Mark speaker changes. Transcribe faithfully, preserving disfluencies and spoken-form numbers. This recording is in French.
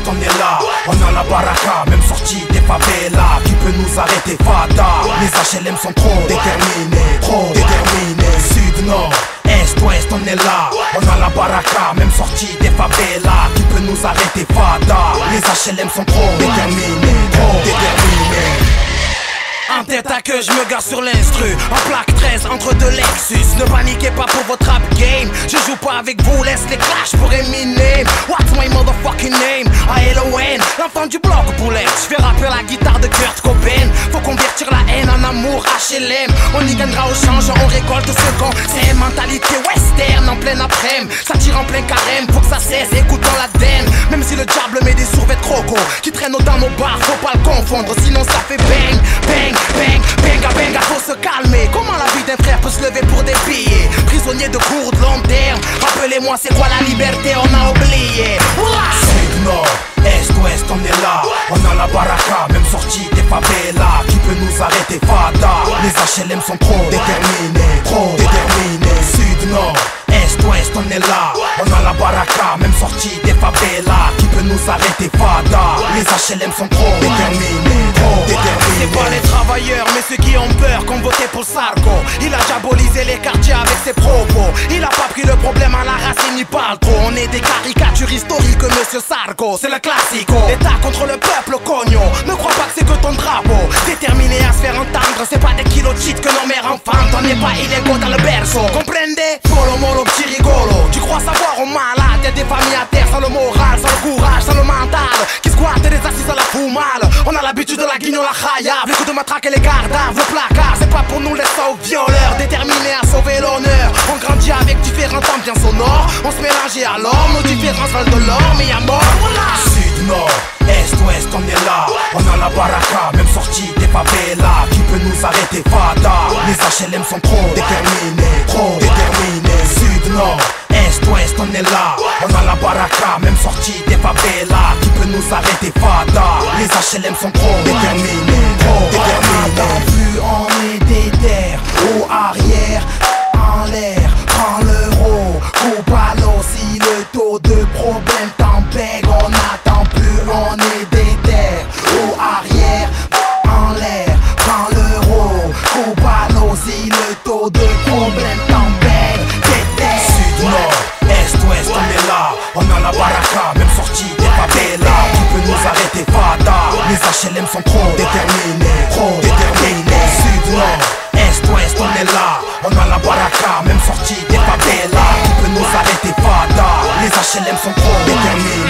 Speaker 1: est, on est là. On a la baraka, même sortie des favelas. Qui peut nous arrêter, fada? Les H L M sont trop déterminés, trop déterminés. Sud, nord, est, ouest, on est là. On a la baraka, même sortie des favelas. Qui peut nous arrêter, fada? Les H L M sont trop déterminés, trop déterminés.
Speaker 2: En tête à queue, je me gare sur l'instru. En plaque treize entre deux Lexus. Ne paniquez pas pour votre rap game. Je joue pas avec vous, laisse les clashs pour Eminem. What's my motherfucking name? A L O N, l'enfant du bloc poulet. Je fais rapper la guitare de Kurt Cobain. Faut convertir la haine en amour H L M. On y gagnera au change, on récolte ce qu'on. C'est une mentalité western en plein après-midi. Ça tire en plein carême, faut que ça cesse, écoutons la den. Même si le diable met des survêtements croco qui traînent dans nos bars, faut pas le confondre. Sinon ça fait bang, bang. Bang, benga, benga, faut se calmer. Comment la vie d'un frère peut se lever pour des billets? Prisonnier de cours de long terme. Rappelez-moi c'est quoi la liberté, on a oublié.
Speaker 1: Sud, nord, est, ouest, on est là. On a la baraka, même sortie des favelas. Qui peut nous arrêter, fada? Les H L M sont trop déterminés, trop déterminés. Sud, nord, est, ouest, on est là. On a la baraka, même sortie des favelas. Qui peut nous arrêter, fada? Les H L M sont trop déterminés, trop déterminés.
Speaker 2: C'est pas les travailleurs, mais ceux qui ont peur, qu'on votait pour Sarko. Il a diabolisé les quartiers avec ses propos. Il a pas pris le problème à la racine, il parle trop. On est des caricatures historiques, monsieur Sarko. C'est le classico. L'État contre le peuple, cognon. Ne crois pas que c'est que ton drapeau. Déterminé à se faire entendre, c'est pas des kilos de shit que nos mères enfantent. On n'est pas illégaux dans le berceau. Comprendez? Molo molo petit rigolo. Tu crois savoir au malade? Y'a des familles à terre sans le moral, sans le courage, sans le mental. Qui squattent des assises à la foumale. On a l'habitude de la guignon, la chaya. Les coups de matraque et les gardaves, le placard. C'est pas pour nous les sauts violeurs. Déterminés à sauver l'honneur. On grandit avec différents temps bien sonores. On se mélange alors, nos différences valent de l'or. Mais y'a mort, voilà.
Speaker 1: Sud, nord, est, ouest, on est là. On a la baraka, même sortie des favelas. Qui peut nous arrêter, fada? Les H L M sont trop déterminés, trop déterminés. Sud, nord, est, ouest, on est là. On a la baraka, même sortie des favelas. Qui peut nous arrêter, fada? Les H L M sont trop déterminés, trop déterminés.
Speaker 3: Plus on est déter, au arrière, en l'air, prends l'euro, coupe à l'eau. Si le taux de problème t'embête, on n'attend plus, on est déter, au arrière, en l'air, prends l'euro, coupe à l'eau. Si le taux de problème t'embête, déter.
Speaker 1: Sud, nord, est, ouest, on est là. On a la baraka, même sortie des favelas. Qui peut nous arrêter, fada? Les H L M sont trop déterminés, trop déterminés. Sud, nord, est, ouest, on est là. On a la baraka, même sortie des favelas. Qui peut nous arrêter, fada? Les H L M sont trop déterminés.